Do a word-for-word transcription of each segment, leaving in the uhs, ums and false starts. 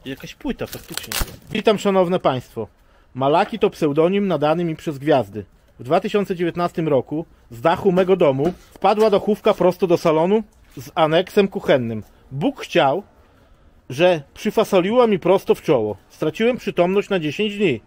Jakaś płyta faktycznie. Witam szanowne państwo. Malaki to pseudonim nadany mi przez gwiazdy. W dwa tysiące dziewiętnastym roku z dachu mego domu wpadła dochówka prosto do salonu z aneksem kuchennym. Bóg chciał, że przyfasoliła mi prosto w czoło. Straciłem przytomność na dziesięć dni.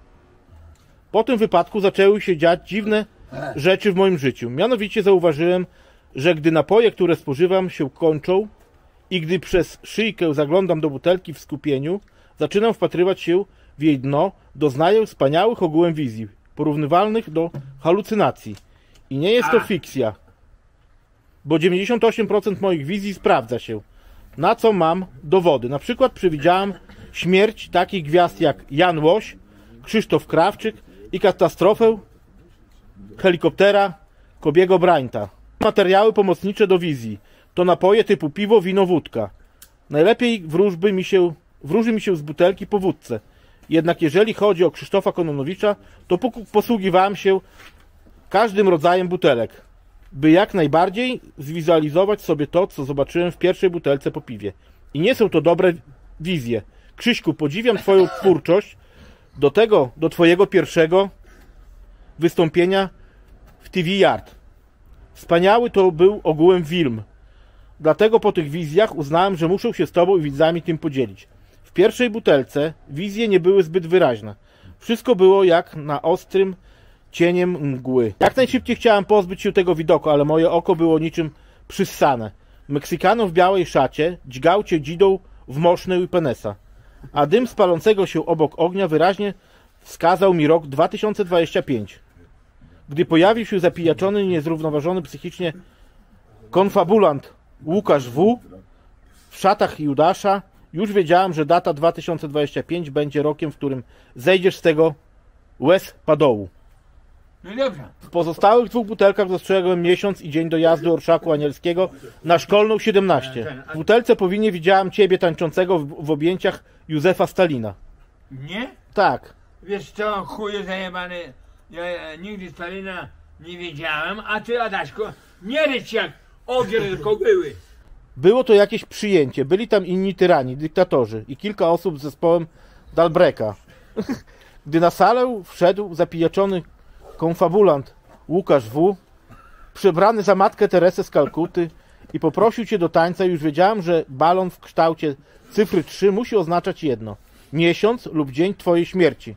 Po tym wypadku zaczęły się dziać dziwne rzeczy w moim życiu. Mianowicie zauważyłem, że gdy napoje, które spożywam, się kończą i gdy przez szyjkę zaglądam do butelki w skupieniu, zaczynam wpatrywać się w jej dno, doznaję wspaniałych ogółem wizji, porównywalnych do halucynacji. I nie jest to fikcja, bo dziewięćdziesiąt osiem procent moich wizji sprawdza się. Na co mam dowody? Na przykład przewidziałem śmierć takich gwiazd jak Jan Łoś, Krzysztof Krawczyk i katastrofę helikoptera Kobiego Bryańta. Materiały pomocnicze do wizji to napoje typu piwo, wino, wódka. Najlepiej wróżby mi się, wróży mi się z butelki po wódce. Jednak jeżeli chodzi o Krzysztofa Kononowicza, to posługiwałem się każdym rodzajem butelek, by jak najbardziej zwizualizować sobie to, co zobaczyłem w pierwszej butelce po piwie. I nie są to dobre wizje. Krzyśku, podziwiam twoją twórczość do tego, do twojego pierwszego wystąpienia w T V Yard. Wspaniały to był ogółem film. Dlatego po tych wizjach uznałem, że muszę się z tobą i widzami tym podzielić. W pierwszej butelce wizje nie były zbyt wyraźne. Wszystko było jak na ostrym cieniem mgły. Jak najszybciej chciałem pozbyć się tego widoku, ale moje oko było niczym przyssane. Meksykano w białej szacie dźgał cię dzidą w moszny i penesa, a dym spalącego się obok ognia wyraźnie wskazał mi rok dwa tysiące dwudziesty piąty. Gdy pojawił się zapijaczony, niezrównoważony psychicznie konfabulant Łukasz W. w szatach Judasza, już wiedziałem, że data dwa tysiące dwudziesty piąty będzie rokiem, w którym zejdziesz z tego łez padołu. No dobrze. W pozostałych dwóch butelkach dostrzegłem miesiąc i dzień dojazdu Orszaku Anielskiego na Szkolną siedemnaście. W butelce po winie widziałem ciebie tańczącego w, w objęciach Józefa Stalina. Nie? Tak. Wiesz co, chuje zajebany, ja, ja nigdy Stalina nie wiedziałem, a ty, Adaśko, nie rycz jak ogier, tylko były. Było to jakieś przyjęcie. Byli tam inni tyrani, dyktatorzy i kilka osób z zespołem Dalbreka. Gdy na salę wszedł zapijaczony konfabulant Łukasz W., przebrany za matkę Teresę z Kalkuty, i poprosił cię do tańca, już wiedziałem, że balon w kształcie cyfry trzy musi oznaczać jedno: miesiąc lub dzień twojej śmierci.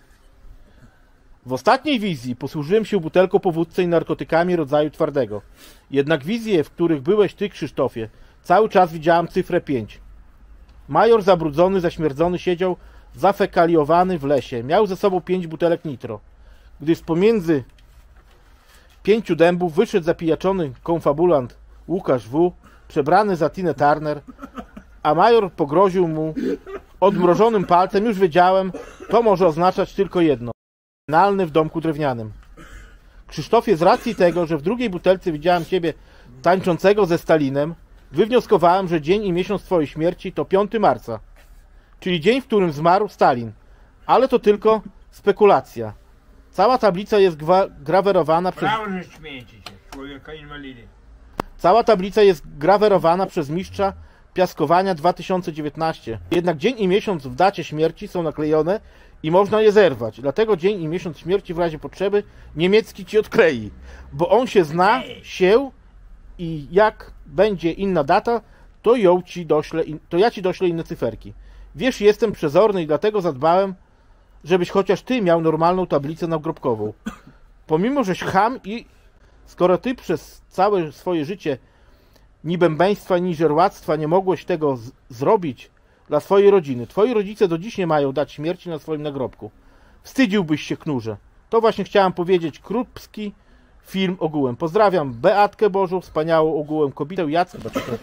W ostatniej wizji posłużyłem się butelką po wódce i narkotykami rodzaju twardego. Jednak wizje, w których byłeś ty, Krzysztofie, cały czas widziałem cyfrę pięć. Major zabrudzony, zaśmierdzony siedział zafekaliowany w lesie. Miał ze sobą pięć butelek nitro. Gdy z pomiędzy pięciu dębów wyszedł zapijaczony konfabulant Łukasz W., przebrany za Tinę Turner, a major pogroził mu odmrożonym palcem, już wiedziałem, to może oznaczać tylko jedno: finalny w domku drewnianym. Krzysztofie, z racji tego, że w drugiej butelce widziałem ciebie tańczącego ze Stalinem, wywnioskowałem, że dzień i miesiąc twojej śmierci to piąty marca, czyli dzień, w którym zmarł Stalin. Ale to tylko spekulacja. Cała tablica jest grawerowana przez... Prawo, że śmiejecie się, człowieka inwalidy. Cała tablica jest grawerowana przez mistrza piaskowania dwa tysiące dziewiętnaście. Jednak dzień i miesiąc w dacie śmierci są naklejone i można je zerwać. Dlatego dzień i miesiąc śmierci w razie potrzeby niemiecki ci odklei. Bo on się zna się i jak będzie inna data, to, ją ci doślę, to ja ci doślę inne cyferki. Wiesz, jestem przezorny i dlatego zadbałem, żebyś chociaż ty miał normalną tablicę nagrobkową. Pomimo, żeś cham i skoro ty przez całe swoje życie ni bębeństwa, ni żerłactwa nie mogłeś tego z- zrobić dla swojej rodziny. Twoi rodzice do dziś nie mają dać śmierci na swoim nagrobku. Wstydziłbyś się, knurze. To właśnie chciałem powiedzieć. Krótki film ogółem. Pozdrawiam Beatkę Bożą, wspaniałą ogółem kobietę, Jacek. Czekaj,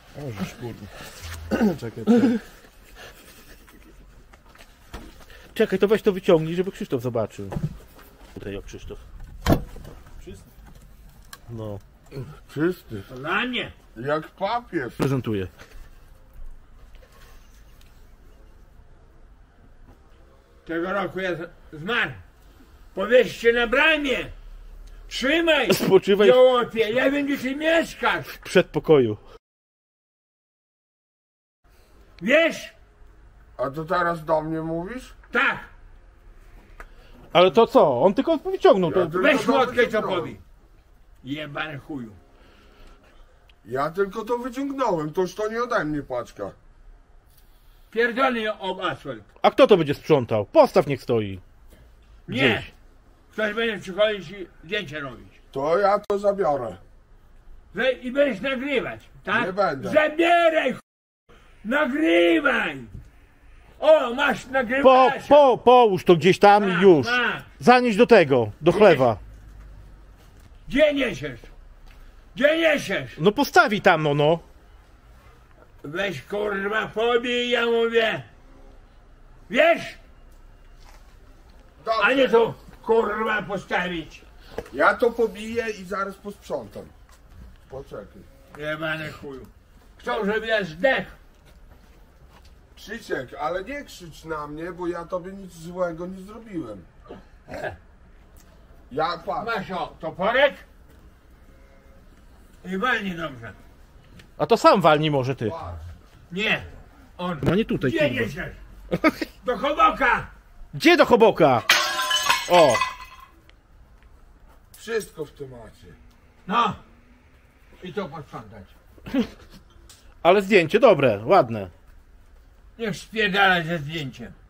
czekaj. Czekaj, to weź to wyciągnij, żeby Krzysztof zobaczył. Tutaj o Krzysztof. Czysty. No. Czysty. Dla mnie. Jak papież. Prezentuję. Tego roku ja z- zmarł. Powieźcie na bramie. Trzymaj. Spoczywaj Jołopie, ja wiem, gdzie ty mieszkasz. w przedpokoju. Wiesz? A to teraz do mnie mówisz? Tak, Ale to co? On tylko wyciągnął to. Ja tylko weź to łódkę i co wyciągnąłem. powie. Jebany chuju. Ja tylko to wyciągnąłem, toż to nie ode mnie paczka. Pierdolny ob asfalt. A kto to będzie sprzątał? Postaw, niech stoi. Nie. Gdzieś. Ktoś będzie przychodzić i zdjęcie robić. To ja to zabiorę. Że- I będziesz nagrywać, tak? Nie będę. Zabieraj ch... Nagrywaj! O, masz Po, nagrywać. po, połóż to gdzieś tam i już. Zanieś do tego, do chlewa. Gdzie niesiesz? Gdzie niesiesz? No postawi tam, no, no. Weź kurwa pobij, ja mówię. Wiesz? Dobrze. A nie to kurwa postawić. Ja to pobiję i zaraz posprzątam. Poczekaj. Jebany chuju. Chcą, żeby ja zdechł. Krzysiek, ale nie krzycz na mnie, bo ja tobie nic złego nie zrobiłem. Ja patrz. Masz o toporek i walnij dobrze. A to sam walnij może ty. patrz. Nie, on. No nie tutaj, Gdzie kurwa. niesiesz? Do choboka! Gdzie do choboka? O, Wszystko w temacie. No. I to posprzątać. ale zdjęcie dobre, ładne. Niech spierdala ze zdjęciem.